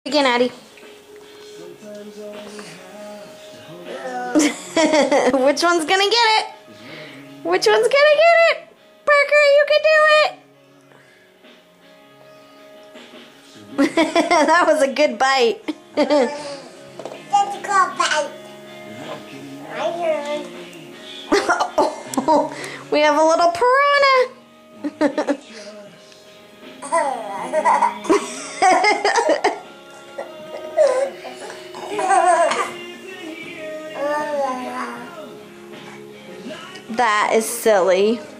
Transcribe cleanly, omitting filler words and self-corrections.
Again, Addie. Which one's gonna get it? Which one's gonna get it? Parker, you can do it! That was a good bite. That's a good bite. Oh, we have a little piranha. That is silly.